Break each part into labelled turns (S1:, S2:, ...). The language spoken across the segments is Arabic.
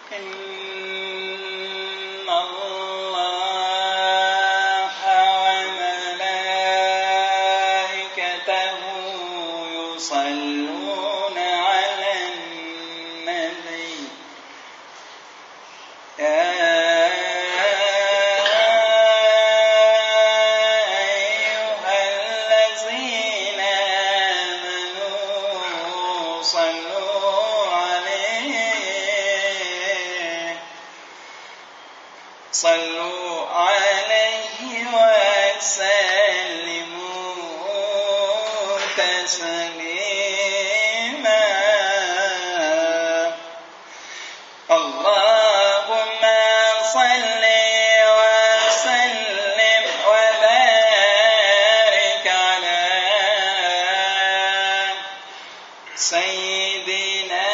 S1: إن الله وملائكته يصلون على النبي يا أيها الذين آمنوا صلوا عليه وسلموا تسليما اللهم صل وسلم وبارك على سيدنا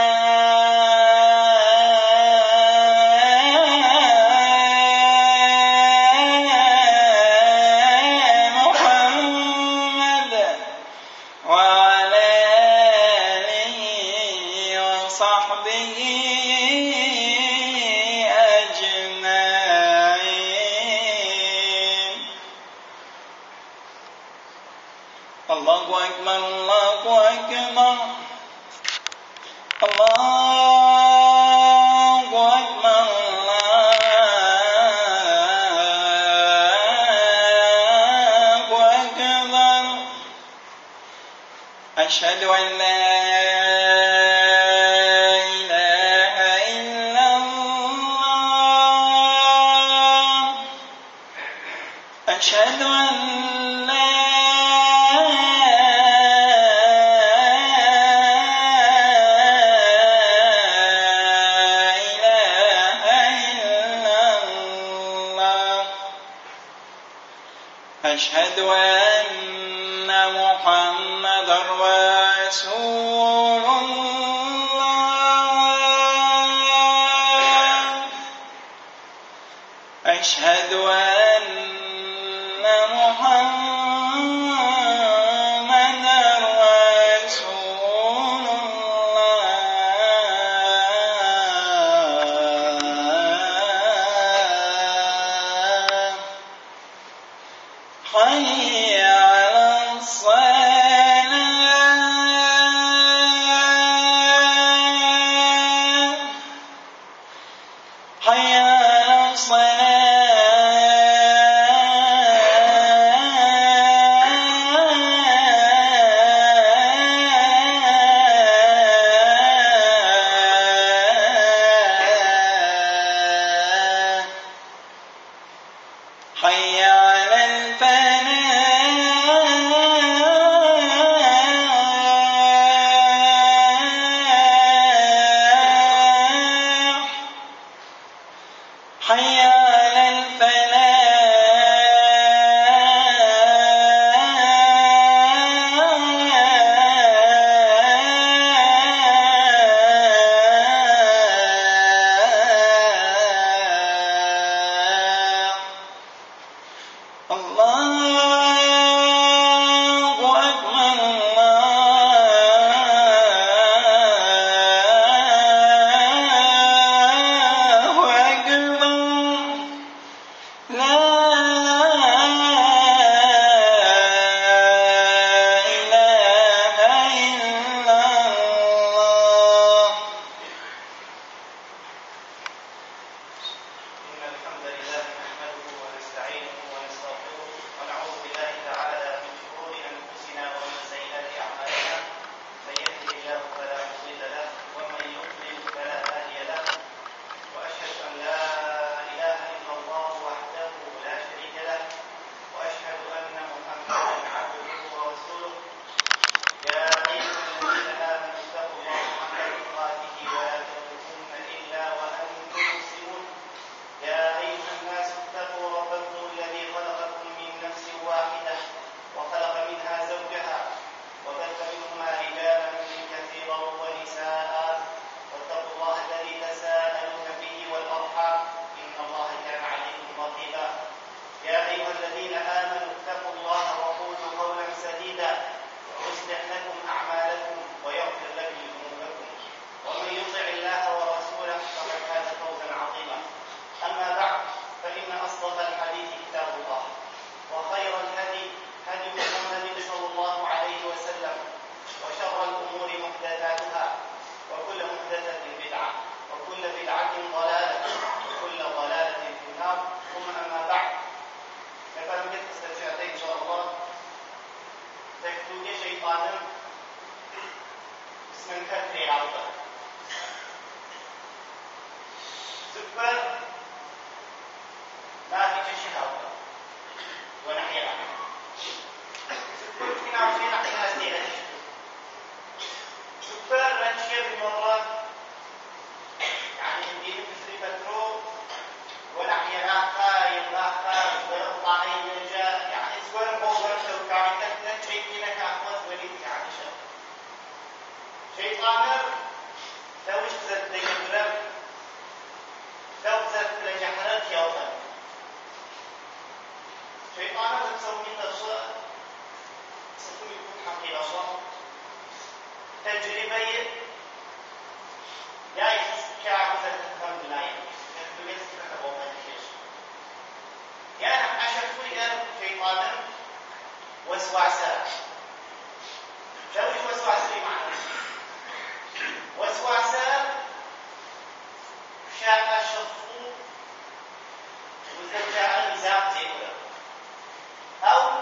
S1: الله أكبر الله أكبر الله أكبر الله أكبر أشهد أن لا إله إلا الله أشهد أن لا أشهد أن محمدا رسول الله أشهد أن محمدا رسول الله حي على الصلاة حي على الصلاة
S2: شيطان اسم كثري عوضة سكر ما في شيء عوضة ونحيا سكر فينا وفينا حين أزدينا سكر رنشية بالمرة يعني الدين كثري بترو ونحيا ناقا يلاقا ويطلعي نجا يعني سكر بوغر توقعي كثرة شيء فينا كأخوز وليد يعني شيطان لو اشتزت لجبرب لو اشتزت لجحرت يوما شيطان تسوي تشاء سوي يكون حقيقة صح تجربة لا يحس كعبة تفهم بالله يحس كعبة ما تحس يعني أشوف إذا شيطان وسواسة شوي وسواسة معنا وسواسة شاء الشخص وزوجها مزاق زي كذا أو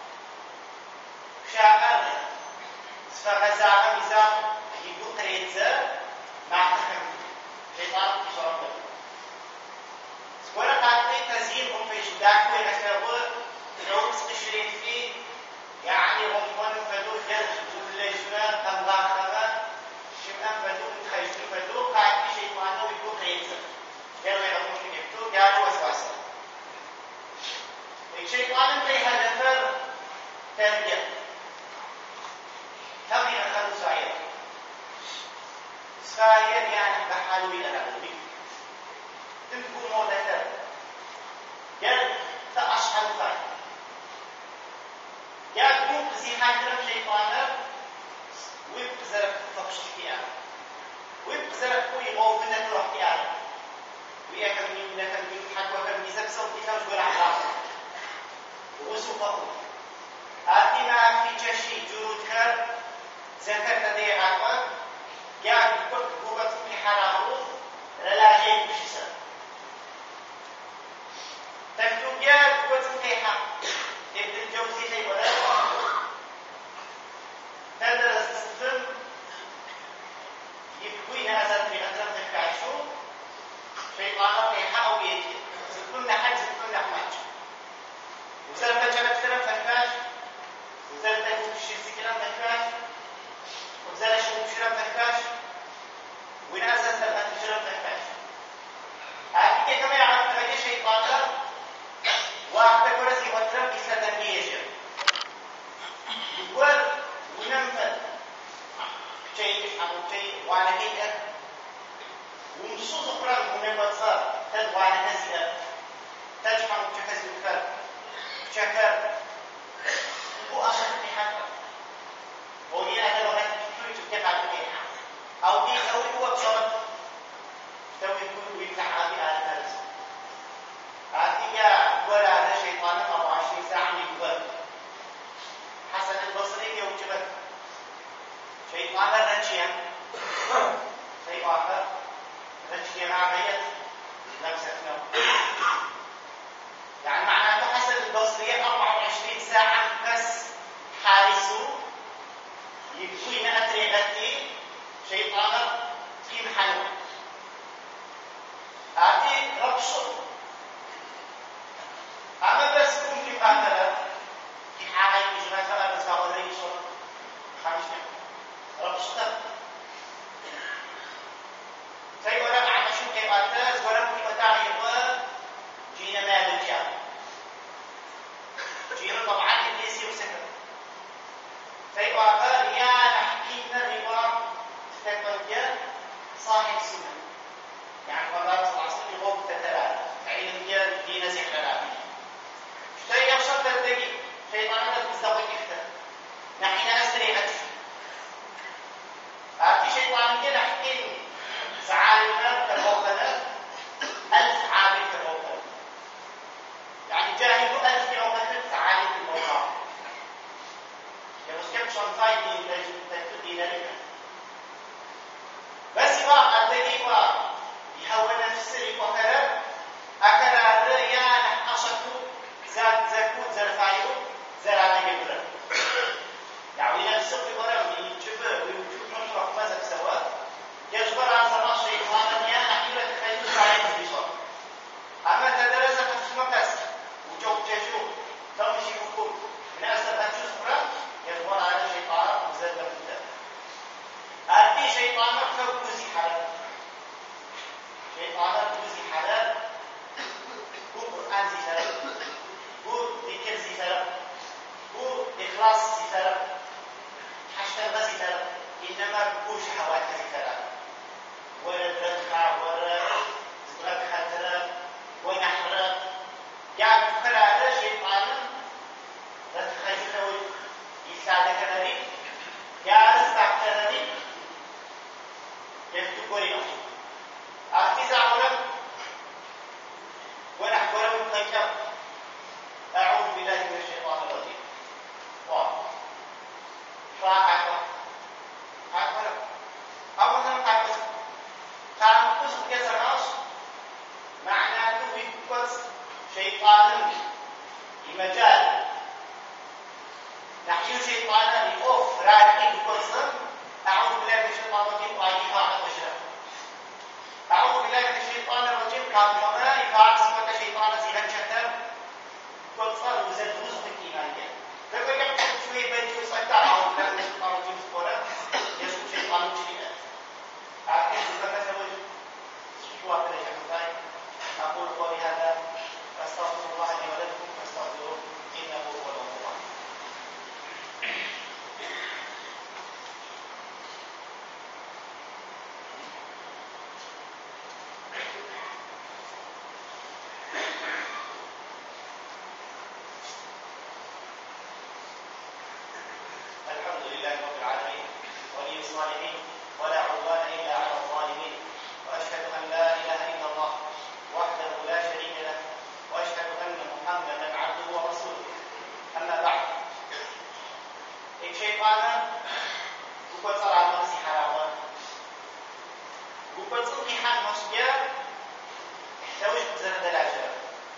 S2: شاء فغزاها مزاق يقول قريتزا مع تكم شيطان يشرب له ولا قاعدين تزيينهم في شداك وين أشربوا لو تشرين فيه يعني هم فدوه جل اللجنة تنضاق كما شمعان فدوه متخيشين فدوه قاعد في شيطانه ويقول قريتزا قالوا يعلمون في نفتو قالوا وسواسة الشيطان ليه هدف تربية تربية خلو سعيد سعيد يعني بحاله إلى العلمي تنكو مودة قال تأشحل خير قال كون قزيحان كرم شيطانه ويبقزرك تفقش احتياله ويبقزرك كوي غوفنة روح احتياله ويأكل من حق وكم يزك صوتي كم جول عرافة وسوفه آتنا في جشي جرود كر زكاة دي عقب قاعد يقول قوة في حرامه رلاجين بشسر تكتب قاعد قوة في حق ابن الجوزي في ولا تدرس السفن يبقوي هذا في أدرم تكعشو شيطان في حق ويجي سكون حج سكون حماج وزال فجأة كلام فنفاش وزال تكون الشيسي كلام فنفاش وزال الشموش كلام فنفاش وين أساس لما تجرب فنفاش هذه كما يعرف هذه شيطانة واحدة كرسي وترم بسادة ميجر يقول ونمثل شيء يفهم شيء وانا هيك ونصوص أخرى من المتصار تدوى نتزيد تجمع تكسب الفرق شكر هو أشهر بحاجة ودي أنا لو هذا بيجي تبقى على أو دي هو بشرط توي يكون ويفتح على الناس هذه ولا هذا شيطان 24 ساعة يقول حسن البصري يوجبت شيطان الرجيم شيء آخر رجيم عبيت نفسنا يعني معناته حسن البصري 24 ساعة بس حارسه يكوين أطريقتي شيطان في محله هذه ربشة أما بس كون في قاتلة في حالة يجرى بس هذا يشرب خمسة ربشة زي ولا معنى شو كيف أتاز ولا في متاع يقوى جينا ما بالجاب جينا طبعا إبليسي وسكر زي وعبار يا نحكينا الربا تتبقى صاحب سنة يعني والله صلى الله عليه وسلم يغوب تتلال علم ديال دين زحل العالمين شتى يخشب تلتقي شيطانات المزدوج إفتر نحن أسري أكثر في شيطان كده نحكي سعالنا كالوطنة 1000 عامل كالوطنة يعني جاهدوا 1000 كالوطنة سعالي في الموضوع يمسكب شنطاي دين لك بس يبقى أدري يحول نفسه وكذا أكل هذا يا نحشته زاد زكوت زرفايو زرعة جبرة يعني نفسه ولا ويشوف نشرح ماذا سوا يجبر عن صلاة شيطانا يا أخيرا تخيل عليه البشر أما تدرس في مكاس وجو تشوف تمشي وكل من أسباب الجسر يجبر على شيطان مزاد بالله أدي شيطان كوزي حلال شيطان كوزي حلال هو قرآن زي سلام هو ذكر زي سلام هو إخلاص زي سلام حشد زي سلام إنما كوش حوالي زي سلام ولا تدخع ولا تدخع تلام ونحرق يعني فكرة على شيطان لا تخيل يساعدك نبي يا رزقك نبي يفتكري أرتزع ولم ونحكر من خيشة أعوذ بالله من الشيطان الرجيم فاعل أولا تعمقز كزراش معناته يكبس شيطانا لمجال نحن شيطانا لأوف راكي بكسر أعوذ بالله من الشيطان الرجيم وإيقاع البشر أعوذ بالله من الشيطان الرجيم كافرنا إيقاع اسمك شيطان زيها الشتر كسر وزد رزق إيمانيا لكن يبقى شوي بيت وسكر أعوذ بالله من الشيطان الرجيم سكورة يسوع شيطان مجرد أعتقد أنك سوي شو أقول لك أقول قولي هذا أستغفر الله لي ولكم فاستغفروه إنه هو الغفور الرحيم الحمد لله رب العالمين ولي الصالحين ولا عدوان إلا على الظالمين وأشهد أن لا إله إلا الله وحده لا شريك له وأشهد أن محمدا عبده ورسوله أما بعد الشيطان يقصر على نفسه حلاوة يقصر في حال مصبير يحتوي بزر دلاجة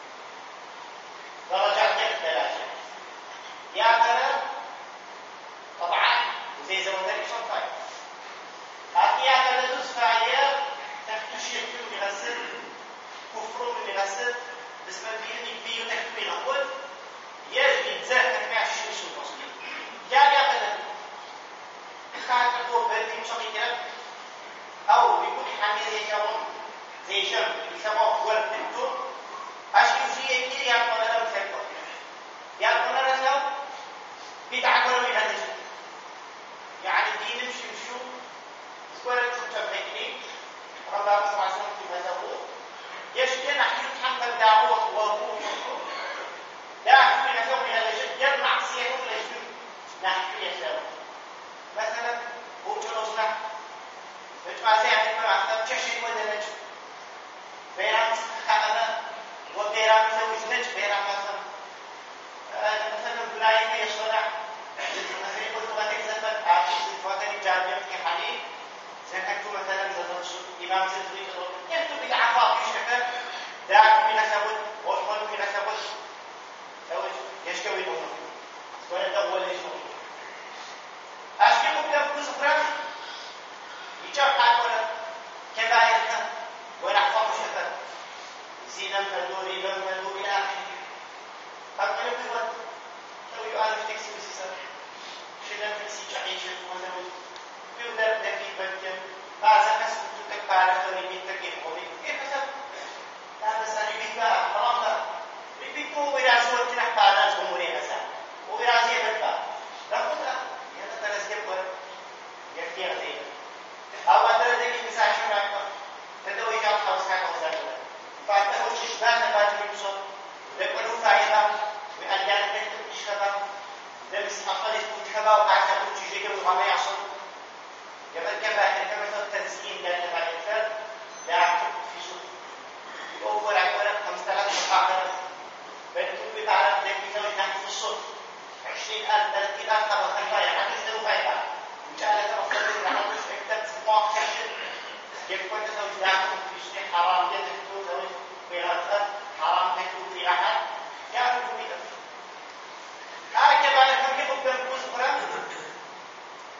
S2: درجات دلاجة يا ترى طبعا وزي زمان ذلك شرطين هاتي يا ترى دوس فعليا تفتشي يكون بغسل كفر من بغسل بسم الله يكبير تكبير أقول يجب تزاه تكبير الشيش المصبير يا ترى كان تقول بردي مشاقي أو يكون حامي زي جم يسموه ورد الدور أشكي وزي كيري يعطونا لهم تكبر يعطونا لهم بيتعقلوا من هذا الشيء يعني الدين مش مشو سكورة تتبعيني ربنا صلى الله عليه وسلم في مذهبه يشكي نحن نتحمل دعوة وهو لا أحكي نفسه من هذا الشيء يرمع سيئة ولا يشكي نحكي يسأله مثلا هو جلوسنا بجمع سيئة نتبع تششي ودنج بيرام خامنا وبيرام زوجنج بيرام مثلا بلايك يشرع مثلا قلت غادي زفت عاطي زفواتني جارجم في حالي زكتو مثلا زفت إمام زفري يكتب بالعفاء في شكل داعك بنسبت وصول بنسبت سوي يشكوي دونه سوى الدول يشكوي أشكي مكتب كسفرة يجاب حاكونا كبائرنا ونحفظ شكل زينا مدوري لم مدور إلى آخره أقول لك لو يعرف تكسي بسيسر شدن تكسي تعيش وزوج بيودر دكي بكم بعض الناس بتتك بعرف تريبين تكيف قولي كيف حسب لا بس أنا بيبقى خلاص بيبقوا ويرازوا تنح بعض جمهورية مثلا ويرازي بدبا لا خذها هذا درس كبر يكفي غزير أو أدرس ذيك مساحة شو رأيك تدوي جاب خمس كان وزارة فأنت وش شبابنا بعد يمشون لكنه فائدة وأجيال بنت تشتغل لمس أقل تشتغل وقاعد تقول تجيك وغما يحصل قبل كما التنسيق قال تبع الفرد لا أعتقد في شغل يوفر على 5000 محاضرة بنتو بتعرف لك يسوي تحت في الصوت 20000 30000 قبل خلفاية حتى يسوي فائدة إن شاء الله تأخذ على وش اكتب سماع كشف كيف كنت تسوي داخل في شيء حرام جدا تسوي في غرفة حرام تكتب في أحد يعرف بيها هكذا أنا كم يقدم كسرة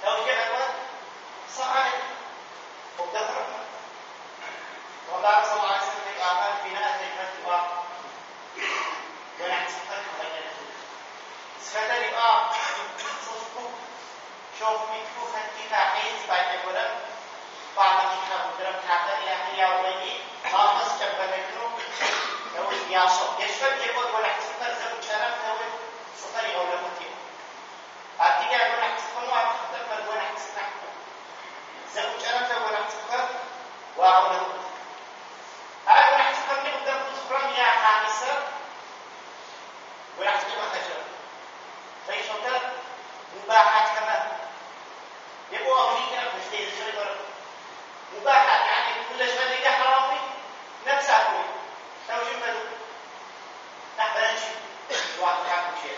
S2: فوق كفاحين بعد يقولون بعض الكتاب درب حاضر إلى أن يوضي ما تصجب بنكرو لو ياسو يشفر يقول ولا حسفر زوج شرف لو سفري أو لمتي أتيجي أقول حسفر ما أتخطر فرد ولا حسفر زوج شرف ولا حسفر وأقول أقول حسفر نقدر نصبر يا خامسة ولا حسفر خجل فيشوفر مباحات كمان يبغوا أمريكا مش زي الشغل مباحات يعني كل شيء اللي حرامي نفسه أقول توجيه مدو نحبرش واحد حاكم شيء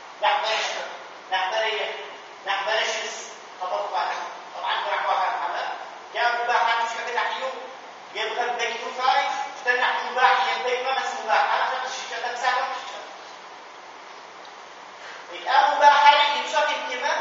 S2: نحبرش خطبة طبعا كل واحد عمل جاء مباحات مش كده حيو يبغى البيت فاي استنى مباح يبغى ما بس مباح هذا مش كده ساعة مش الآن مباح عليه بشكل كمان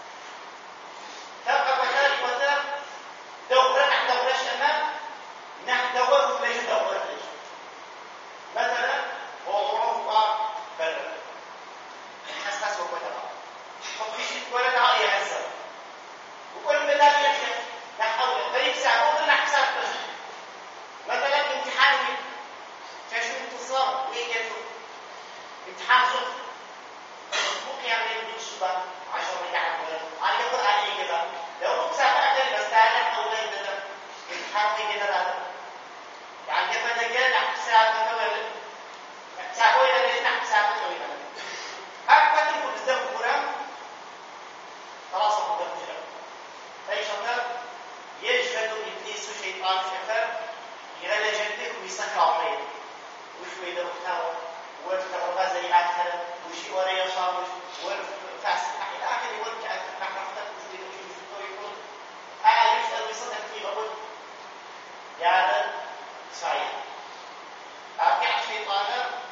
S2: تبقى وتر وتر دورة نحدورش أمام نحدور ولا يدور مثلا أوروبا برا حساس وكذا ففيش ولا تعالي هسه وكل بدال يحكي نحاول فريق ساعة نحسب مثلا امتحان فشو انتصار ويجتو امتحان صف ممكن يعمل بالشباب 10 رجعت أنا يقول عليه كذا لو ساعة أكل بس تعالى أول كذا امتحان في كذا يعني كيف تقول ساعة كذا ساعة وين اللي ساعة طويلة أكثر من بالذات القرآن خلاص أقدر أجرب أي شطر يجلد إبليس وشيطان شفر يغلى جلدك ويسكر عليه وشو يدرك ثور ويفتر غازي آخر وشي ورا يصاب وفاسد إلى آخر يورجع نحن نفتح وشي يقول يسأل ويصدق فيه أقول يا هذا صحيح أرجع الشيطان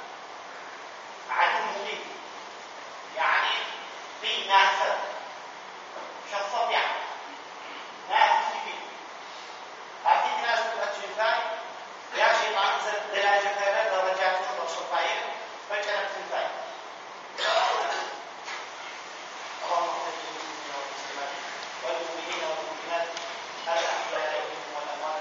S2: عدو مبين يعني في نافذ شفاف يعني نافذ فيه هذه الناس تتجفاي يا شيطان دلاجة فعلا درجات وشفاية فكرت تنفاي اللهم اغفر للمسلمين والمسلمات والمؤمنين والمؤمنات الأحياء منهم والأموات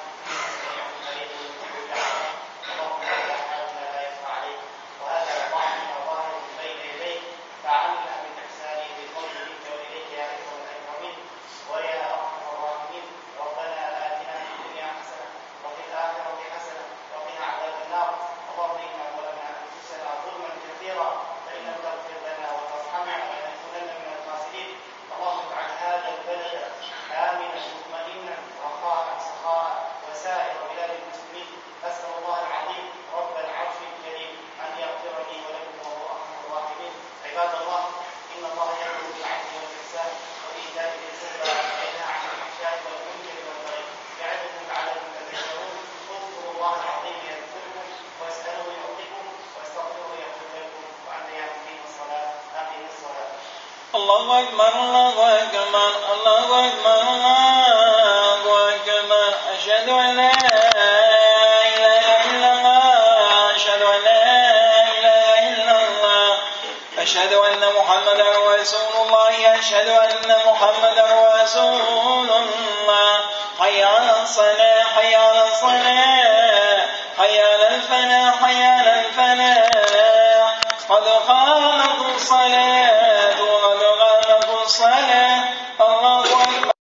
S2: اللهم لا حاجة لا يخفى عليك وهذا ضعفنا ظاهر بين يديك فعلنا بالإحسان بالفضل منك وإليك يا أكرم الأكرمين ويا أرحم الراحمين ربنا آتنا في الدنيا حسنة وفي الآخرة حسنة وقنا عذاب النار اللهم إنا ظلمنا أنفسنا ظلما كثيرا فإن لم تغفر لنا وترحمنا لنكونن من الخاسرين اللهم اجعل هذا البلد آمنا مطمئنا رخاء سخاء وسائر بلاد المسلمين أسأل الله العظيم رب العرش الكريم أن يغفر لي ولكم وهو أرحم الراحمين عباد الله إن الله يأمر بالعدل والإحسان وإيتاء ذي القربى وينهى عن الفحشاء والمنكر والبغي يعظكم لعلكم تذكرون اذكروا الله العظيم يذكركم واسألوه يعطيكم واستغفروه يغفر لكم وأن يعطيكم الصلاة أقيم الصلاة.
S1: الله أكبر الله أكبر الله أكبر الله أكبر أشهد أن لا إله إلا الله أشهد أن لا إله إلا الله أشهد أن محمدا رسول الله أشهد أن محمدا رسول الله حي على الصلاة حي على الصلاة حي على الفلاح حي على الفلاح قد قامت الصلاة